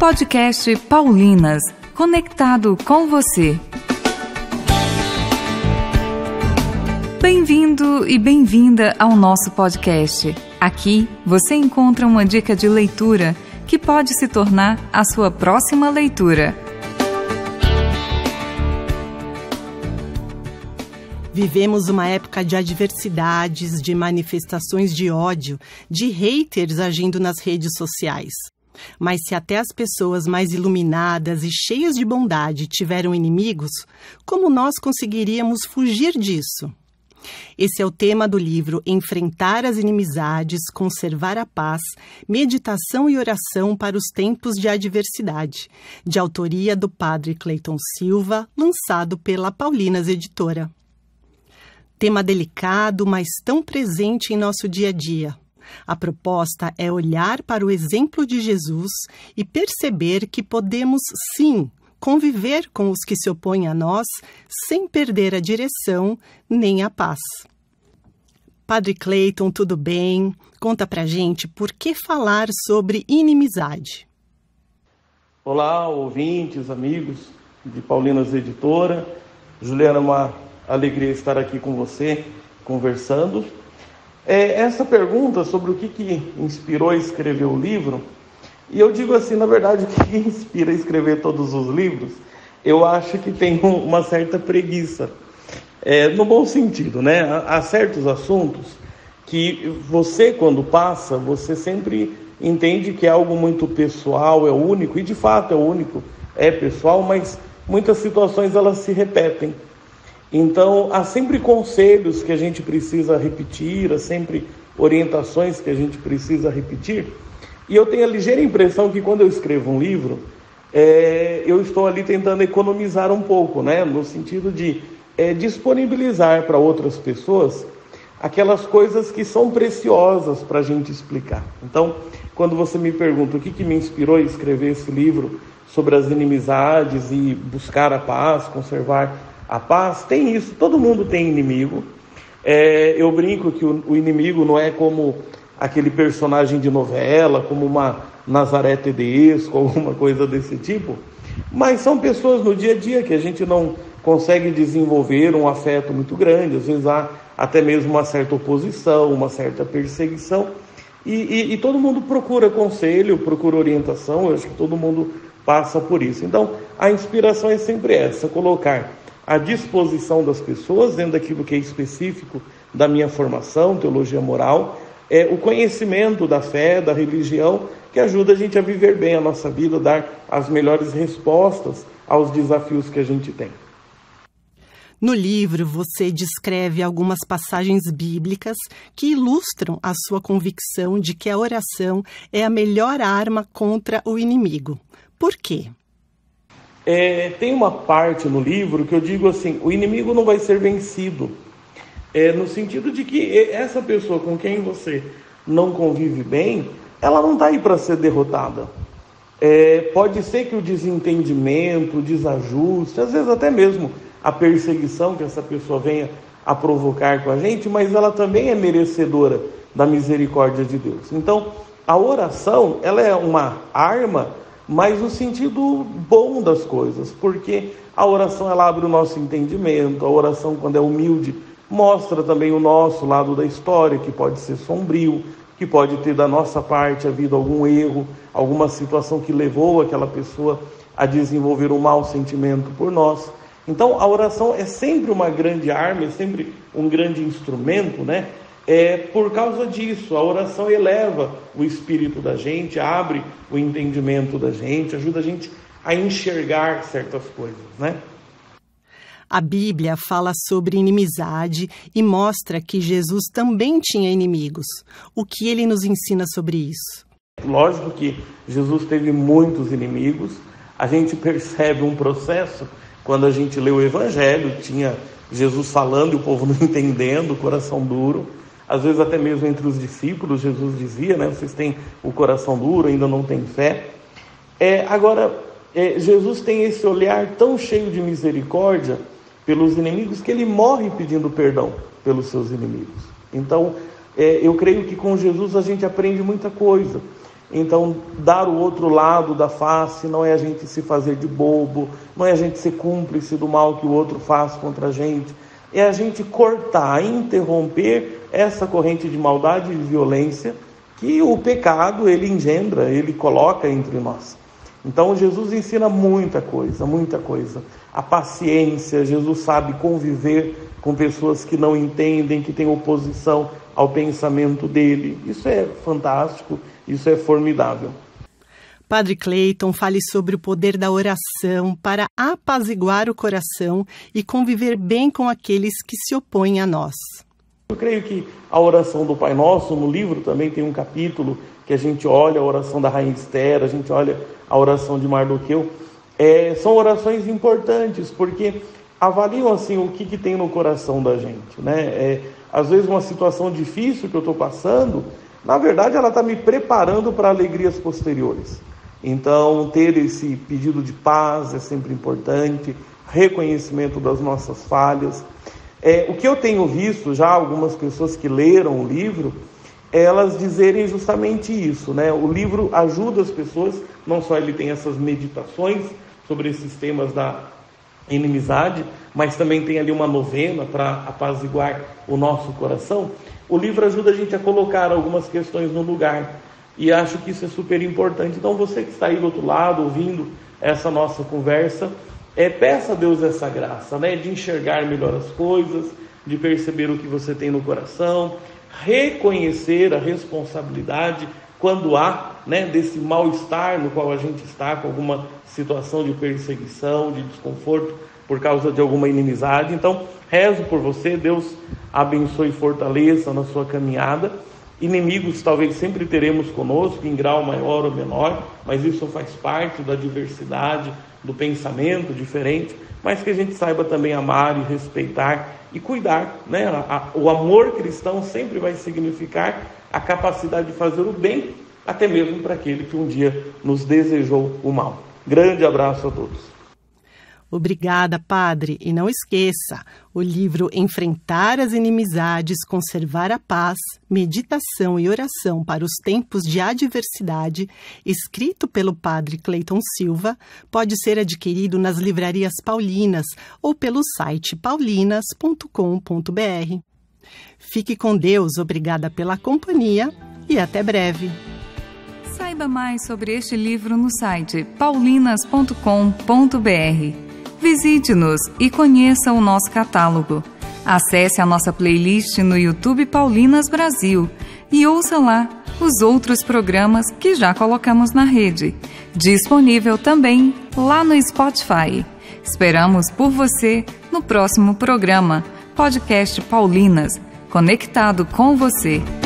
Podcast Paulinas, conectado com você. Bem-vindo e bem-vinda ao nosso podcast. Aqui você encontra uma dica de leitura que pode se tornar a sua próxima leitura. Vivemos uma época de adversidades, de manifestações de ódio, de haters agindo nas redes sociais. Mas se até as pessoas mais iluminadas e cheias de bondade tiveram inimigos, como nós conseguiríamos fugir disso? Esse é o tema do livro Enfrentar as Inimizades, Conservar a Paz, Meditação e Oração para os Tempos de Adversidade, de autoria do padre Cleiton Silva, lançado pela Paulinas Editora. Tema delicado, mas tão presente em nosso dia a dia. A proposta é olhar para o exemplo de Jesus e perceber que podemos, sim, conviver com os que se opõem a nós sem perder a direção nem a paz. Padre Cleiton, tudo bem? Conta pra gente por que falar sobre inimizade. Olá, ouvintes, amigos de Paulinas Editora. Juliana, uma alegria estar aqui com você, conversando. Essa pergunta sobre o que inspirou a escrever o livro, e eu digo assim, na verdade, o que inspira a escrever todos os livros, eu acho que tem uma certa preguiça, no bom sentido, né? Há certos assuntos que você, quando passa, você sempre entende que é algo muito pessoal, é único, e de fato é único, é pessoal, mas muitas situações elas se repetem. Então, há sempre conselhos que a gente precisa repetir, há sempre orientações que a gente precisa repetir. E eu tenho a ligeira impressão que quando eu escrevo um livro, eu estou ali tentando economizar um pouco, né? No sentido de disponibilizar para outras pessoas aquelas coisas que são preciosas para a gente explicar. Então, quando você me pergunta o que me inspirou a escrever esse livro sobre as inimizades e buscar a paz, conservar a paz, tem isso, todo mundo tem inimigo. Eu brinco que o inimigo não é como aquele personagem de novela, como uma Nazaré Tedesco, alguma coisa desse tipo, mas são pessoas no dia a dia que a gente não consegue desenvolver um afeto muito grande, às vezes há até mesmo uma certa oposição, uma certa perseguição, e todo mundo procura conselho, procura orientação, eu acho que todo mundo passa por isso. Então, a inspiração é sempre essa, colocar à disposição das pessoas, dentro daquilo que é específico da minha formação, teologia moral, o conhecimento da fé, da religião, que ajuda a gente a viver bem a nossa vida, dar as melhores respostas aos desafios que a gente tem. No livro, você descreve algumas passagens bíblicas que ilustram a sua convicção de que a oração é a melhor arma contra o inimigo. Por quê? Tem uma parte no livro que eu digo assim, o inimigo não vai ser vencido, no sentido de que essa pessoa com quem você não convive bem, ela não está aí para ser derrotada. Pode ser que o desentendimento, o desajuste, às vezes até mesmo a perseguição que essa pessoa venha a provocar com a gente, mas ela também é merecedora da misericórdia de Deus. Então, a oração, ela é uma arma, mas no sentido bom das coisas, porque a oração ela abre o nosso entendimento, a oração quando é humilde mostra também o nosso lado da história, que pode ser sombrio, que pode ter da nossa parte havido algum erro, alguma situação que levou aquela pessoa a desenvolver um mau sentimento por nós. Então a oração é sempre uma grande arma, é sempre um grande instrumento, né? Por causa disso, a oração eleva o espírito da gente, abre o entendimento da gente, ajuda a gente a enxergar certas coisas, né? A Bíblia fala sobre inimizade e mostra que Jesus também tinha inimigos. O que ele nos ensina sobre isso? Lógico que Jesus teve muitos inimigos. A gente percebe um processo quando a gente lê o Evangelho, tinha Jesus falando e o povo não entendendo, o coração duro. Às vezes até mesmo entre os discípulos, Jesus dizia, né? Vocês têm o coração duro, ainda não têm fé. Jesus tem esse olhar tão cheio de misericórdia pelos inimigos que ele morre pedindo perdão pelos seus inimigos. Então, eu creio que com Jesus a gente aprende muita coisa. Então, dar o outro lado da face não é a gente se fazer de bobo, não é a gente ser cúmplice do mal que o outro faz contra a gente, é a gente cortar, interromper essa corrente de maldade e de violência que o pecado, ele engendra, ele coloca entre nós. Então, Jesus ensina muita coisa, muita coisa. A paciência, Jesus sabe conviver com pessoas que não entendem, que têm oposição ao pensamento dele. Isso é fantástico, isso é formidável. Padre Cleiton, fale sobre o poder da oração para apaziguar o coração e conviver bem com aqueles que se opõem a nós. Eu creio que a oração do Pai Nosso, no livro também tem um capítulo que a gente olha a oração da Rainha Esther, a gente olha a oração de Mardoqueu. São orações importantes, porque avaliam assim, o que tem no coração da gente, né? Às vezes uma situação difícil que eu estou passando, na verdade ela está me preparando para alegrias posteriores. Então, ter esse pedido de paz é sempre importante, reconhecimento das nossas falhas. O que eu tenho visto já, algumas pessoas que leram o livro, elas dizerem justamente isso, né? O livro ajuda as pessoas, não só ele tem essas meditações sobre esses temas da inimizade, mas também tem ali uma novena para apaziguar o nosso coração. O livro ajuda a gente a colocar algumas questões no lugar, e acho que isso é super importante. Então, você que está aí do outro lado, ouvindo essa nossa conversa, peça a Deus essa graça, né, de enxergar melhor as coisas, de perceber o que você tem no coração, reconhecer a responsabilidade quando há, né, desse mal-estar no qual a gente está, com alguma situação de perseguição, de desconforto por causa de alguma inimizade. Então, rezo por você, Deus abençoe e fortaleça na sua caminhada. Inimigos talvez sempre teremos conosco, em grau maior ou menor, mas isso faz parte da diversidade, do pensamento diferente, mas que a gente saiba também amar e respeitar e cuidar, né? O amor cristão sempre vai significar a capacidade de fazer o bem, até mesmo para aquele que um dia nos desejou o mal. Grande abraço a todos. Obrigada, Padre. E não esqueça, o livro Enfrentar as Inimizades, Conservar a Paz, Meditação e Oração para os Tempos de Adversidade, escrito pelo Padre Cleiton Silva, pode ser adquirido nas livrarias paulinas ou pelo site paulinas.com.br. Fique com Deus, obrigada pela companhia e até breve. Saiba mais sobre este livro no site paulinas.com.br. Visite-nos e conheça o nosso catálogo. Acesse a nossa playlist no YouTube Paulinas Brasil e ouça lá os outros programas que já colocamos na rede. Disponível também lá no Spotify. Esperamos por você no próximo programa, Podcast Paulinas, conectado com você.